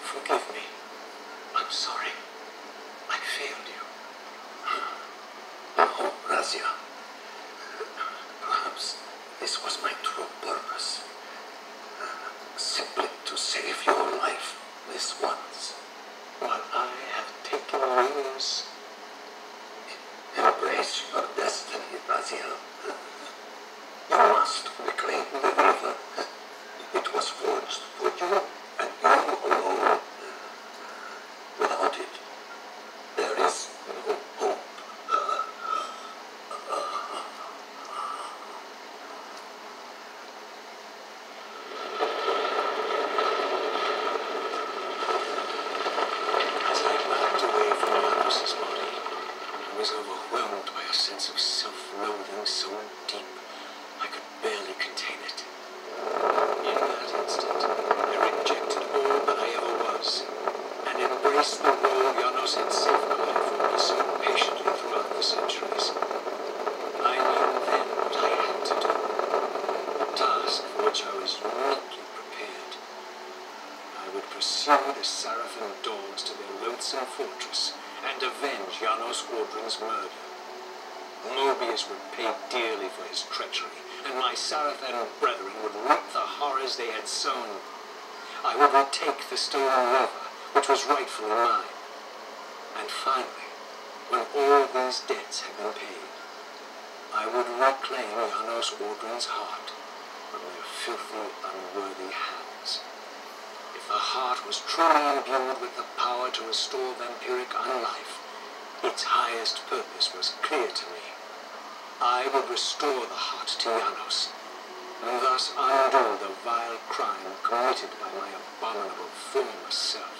Forgive me. I'm sorry. I failed you. No, Razia. Perhaps this was my true purpose. Simply to save your life this once. While I have taken yours. Embrace your destiny, Razia. You must reclaim the reaver. It was forged for you and you alone. Without it, there is no hope. As I backed away from Janos' body, I was overwhelmed by a sense of self-loathing so deep I could barely contain it. In that instant, I rejected all that I ever was, and embraced the role Janos had safeguarded for me so patiently throughout the centuries. I knew then what I had to do, a task for which I was uniquely prepared. I would pursue the Saracen dogs to their loathsome fortress and avenge Janos Ordrin's murder. Mobius would pay dearly for his treachery, and my Saracen brethren would reap the horrors they had sown. I would retake the stolen river, which was rightfully mine. And finally, when all these debts had been paid, I would reclaim Janos Ordrin's heart from their filthy, unworthy hands. If the heart was truly imbued with the power to restore vampiric unlife, its highest purpose was clear to me. I would restore the heart to Janos, and thus undo the vile crime committed by my abominable former self.